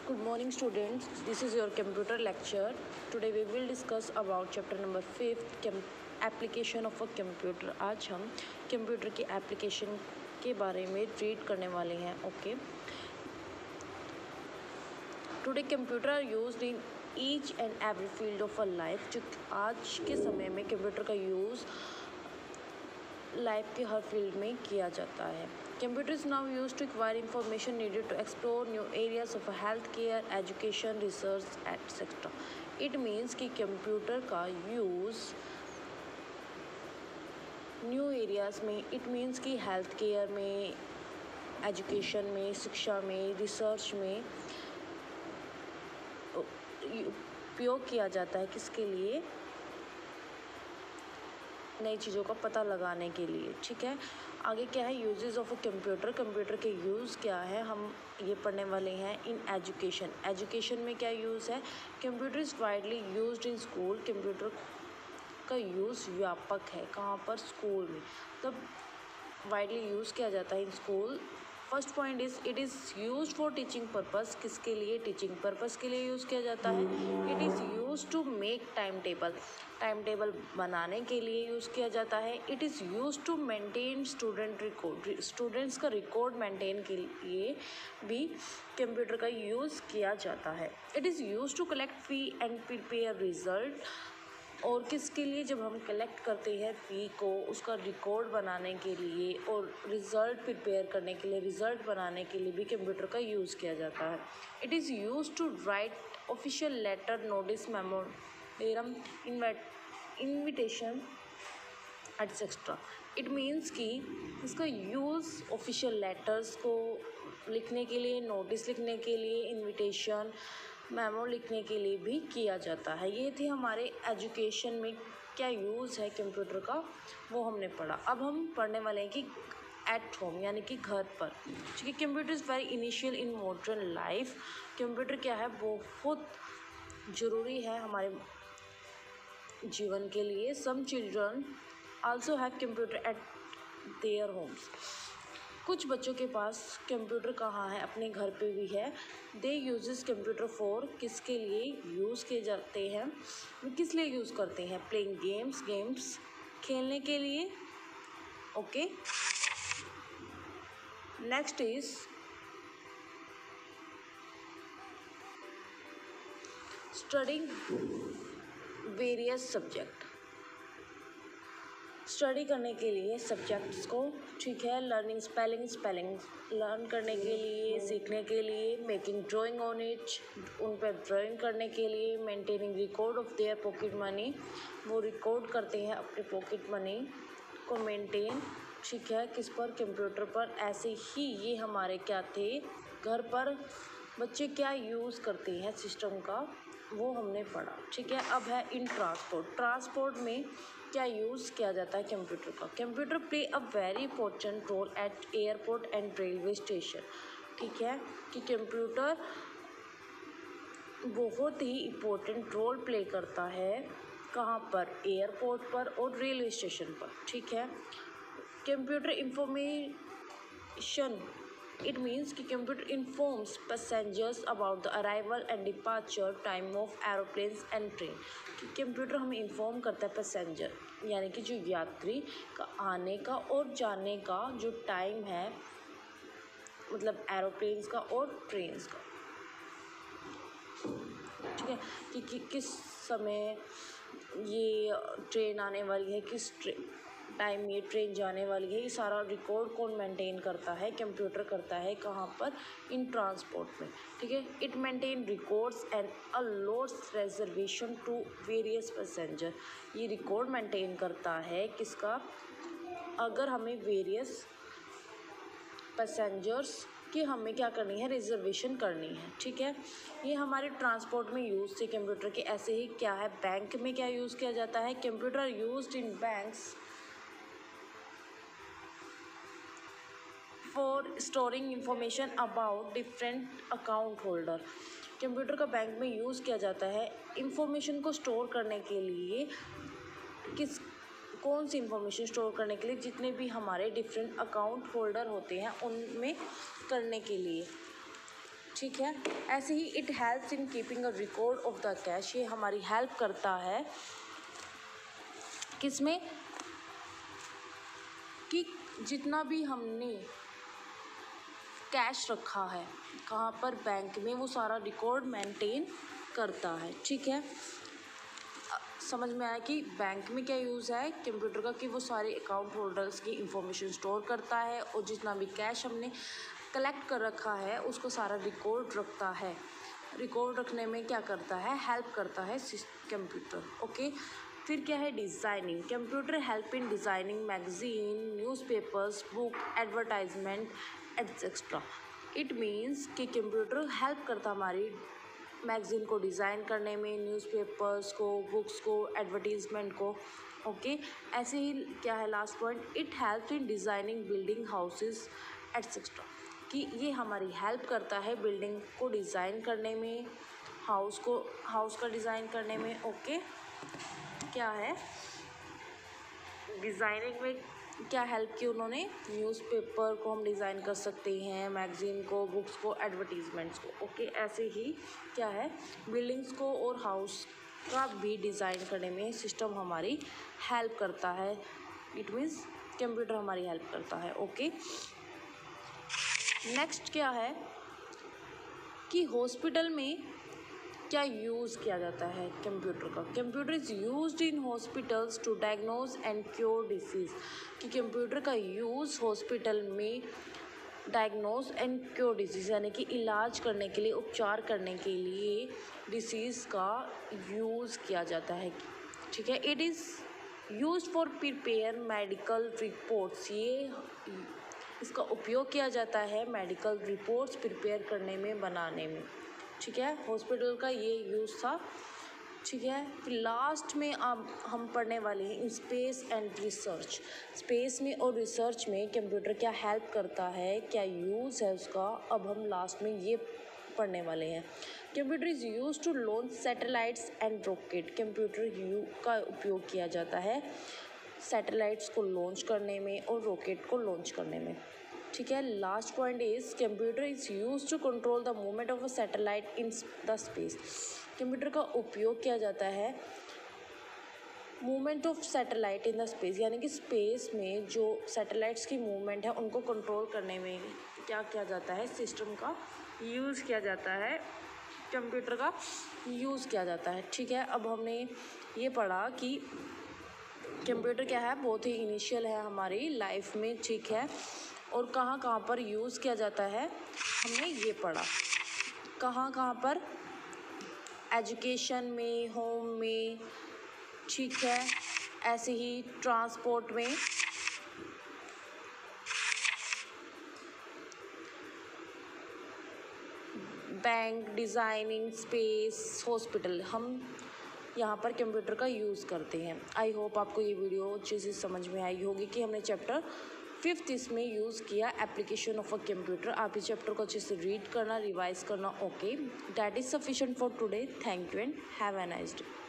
Good morning students, this is your computer lecture. Today we will discuss about chapter number 5 application of a computer. आज हम computer की application के बारे में read करने वाले हैं. Okay, today computer are used in each and every field of a life. जो आज के समय में कंप्यूटर का यूज़ लाइफ के हर फील्ड में किया जाता है. Computer is now used to acquire information needed to explore new areas of healthcare, education, research, etc. It means कि कंप्यूटर का यूज़ न्यू एरियाज़ में, इट मीन्स कि हेल्थ केयर में, एजुकेशन में, शिक्षा में, रिसर्च में उपयोग किया जाता है. किसके लिए? नई चीज़ों का पता लगाने के लिए. ठीक है, आगे क्या है? Uses of a computer. Computer के यूज़ क्या है, हम ये पढ़ने वाले हैं. इन एजुकेशन, एजुकेशन में क्या यूज़ है? Computer is widely used in school. Computer का यूज़ व्यापक है. कहाँ पर? स्कूल में. तब वाइडली यूज़ किया जाता है in school. First point is it is used for teaching purpose. किसके लिए? टीचिंग पर्पस के लिए यूज़ किया जाता है. It is used to make time table. Time table बनाने के लिए यूज़ किया जाता है. It is used to maintain student record. Students का रिकॉर्ड मेंटेन के लिए भी कंप्यूटर का यूज़ किया जाता है. It is used to collect fee and prepare result. और किसके लिए? जब हम कलेक्ट करते हैं फ़ी को, उसका रिकॉर्ड बनाने के लिए और रिज़ल्ट प्रिपेयर करने के लिए, रिज़ल्ट बनाने के लिए भी कंप्यूटर का यूज़ किया जाता है. It is used to write official letter, notice, memorandum, invitation etcetera. It means कि इसका यूज़ ऑफिशियल लेटर्स को लिखने के लिए, नोटिस लिखने के लिए, इनविटेशन, मेमो लिखने के लिए भी किया जाता है. ये थी हमारे एजुकेशन में क्या यूज़ है कंप्यूटर का, वो हमने पढ़ा. अब हम पढ़ने वाले हैं कि एट होम, यानी कि घर पर. ठीक है, computer is very initial in modern life. Computer क्या है? बहुत ज़रूरी है हमारे जीवन के लिए. Some children also have computer at their homes. कुछ बच्चों के पास कंप्यूटर कहाँ है? अपने घर पे भी है. दे यूजेस कंप्यूटर फॉर, किसके लिए यूज़ किए जाते हैं? किस लिए यूज़ करते हैं? प्लेइंग गेम्स, गेम्स खेलने के लिए. Okay, next is studying various subject. Study करने के लिए सब्जेक्ट्स को. ठीक है, लर्निंग स्पेलिंग लर्न करने के लिए, सीखने के लिए. मेकिंग ड्राइंग ऑन इट, उन पर ड्राइंग करने के लिए. Maintaining record of their pocket money, वो रिकॉर्ड करते हैं अपने पॉकेट मनी को मेंटेन. ठीक है, किस पर? कंप्यूटर पर. ऐसे ही ये हमारे क्या थे? घर पर बच्चे क्या यूज़ करते हैं सिस्टम का, वो हमने पढ़ा. ठीक है, अब है इन ट्रांसपोर्ट. ट्रांसपोर्ट में क्या यूज़ किया जाता है कंप्यूटर का? Computer play a very important role at airport and railway station. ठीक है, कि कंप्यूटर बहुत ही इम्पोर्टेंट रोल प्ले करता है. कहाँ पर? एयरपोर्ट पर और रेलवे स्टेशन पर. ठीक है, कंप्यूटर इंफॉर्मेशन, इट मीन्स कि computer informs passengers about the arrival and departure time of aeroplanes and train. कि कंप्यूटर हमें इन्फॉर्म करता है पैसेंजर, यानी कि जो यात्री का आने का और जाने का जो टाइम है, मतलब एरोप्लेन्स का और ट्रेन्स का. ठीक है, कि किस समय ये ट्रेन आने वाली है, किस टाइम ये ट्रेन जाने वाली है. ये सारा रिकॉर्ड कौन मेंटेन करता है? कंप्यूटर करता है. कहाँ पर? इन ट्रांसपोर्ट में. ठीक है, it maintain records and allots reservation to various passenger. ये रिकॉर्ड मेंटेन करता है किसका? अगर हमें वेरियस पैसेंजर्स कि हमें क्या करनी है? रिजर्वेशन करनी है. ठीक है, ये हमारे ट्रांसपोर्ट में यूज़ थे कंप्यूटर के. ऐसे ही क्या है? बैंक में क्या यूज़ किया जाता है? Computer used in banks for storing information about different account holder. Computer का बैंक में यूज़ किया जाता है इंफॉर्मेशन को स्टोर करने के लिए. कौन सी इंफॉर्मेशन स्टोर करने के लिए? जितने भी हमारे डिफरेंट अकाउंट होल्डर होते हैं उनमें करने के लिए. ठीक है। ऐसे ही it helps in keeping a record of the cash, ये हमारी हेल्प करता है किसमें, कि जितना भी हमने कैश रखा है कहाँ पर, बैंक में, वो सारा रिकॉर्ड मेंटेन करता है। ठीक है, समझ में आया कि बैंक में क्या यूज़ है कंप्यूटर का, कि वो सारे अकाउंट होल्डर्स की इंफॉर्मेशन स्टोर करता है और जितना भी कैश हमने कलेक्ट कर रखा है उसको सारा रिकॉर्ड रखता है। रिकॉर्ड रखने में क्या करता है, हेल्प करता है कंप्यूटर। ओके, फिर क्या है designing. Computer help in designing magazine, newspapers, book, advertisement etcetera. It means कि कंप्यूटर हेल्प करता हमारी मैगज़ीन को डिज़ाइन करने में, न्यूज़पेपर्स को, बुक्स को, एडवर्टीज़मेंट को। ओके, ऐसे ही क्या है last point, it help in designing building houses etcetera, कि ये हमारी हेल्प करता है बिल्डिंग को डिज़ाइन करने में, हाउस का डिज़ाइन करने में। ओके, क्या है डिज़ाइनिंग में क्या हेल्प की उन्होंने, न्यूज़पेपर को हम डिज़ाइन कर सकते हैं, मैगज़ीन को, बुक्स को, एडवर्टीज़मेंट्स को। ओके, ऐसे ही क्या है बिल्डिंग्स को और हाउस का भी डिज़ाइन करने में सिस्टम हमारी हेल्प करता है। इट मीन्स कंप्यूटर हमारी हेल्प करता है। ओके, नेक्स्ट क्या है कि हॉस्पिटल में क्या यूज़ किया जाता है कंप्यूटर का। Computer is used in hospitals to diagnose and cure disease, कि कंप्यूटर का यूज़ हॉस्पिटल में डायग्नोज एंड क्योर डिसीज़ यानी कि इलाज करने के लिए, उपचार करने के लिए डिसीज़ का यूज़ किया जाता है। ठीक है, it is used for prepare medical reports, ये इसका उपयोग किया जाता है मेडिकल रिपोर्ट्स प्रिपेयर करने में, बनाने में। ठीक है, हॉस्पिटल का ये यूज़ था। ठीक है, फिर लास्ट में अब हम पढ़ने वाले हैं in space and research. Space में और रिसर्च में कंप्यूटर क्या हेल्प करता है, क्या यूज़ है उसका, अब हम लास्ट में ये पढ़ने वाले हैं। Computer is use to launch satellites and rocket, computer का उपयोग किया जाता है सैटेलाइट्स को लॉन्च करने में और रॉकेट को लॉन्च करने में। ठीक है, last point is computer is use to control the movement of a satellite in the space, computer का उपयोग किया जाता है movement of satellite in the space, यानी कि स्पेस में जो सैटेलाइट्स की मूवमेंट है उनको कंट्रोल करने में क्या किया जाता है, सिस्टम का यूज़ किया जाता है, कंप्यूटर का यूज़ किया जाता है। ठीक है, अब हमने ये पढ़ा कि कंप्यूटर क्या है, बहुत ही इनिशियल है हमारी लाइफ में। ठीक है, और कहाँ कहाँ पर यूज़ किया जाता है हमने ये पढ़ा, कहाँ कहाँ पर, एजुकेशन में, होम में। ठीक है, ऐसे ही ट्रांसपोर्ट में, बैंक, डिज़ाइनिंग, स्पेस, हॉस्पिटल, हम यहाँ पर कंप्यूटर का यूज़ करते हैं। आई होप आपको ये वीडियो अच्छे से समझ में आई होगी कि हमने चैप्टर 5th इसमें यूज़ किया एप्लीकेशन ऑफ अ कंप्यूटर। आप इस चैप्टर को अच्छे से रीड करना, रिवाइज करना। Okay, that is sufficient for today. Thank you and have a nice day.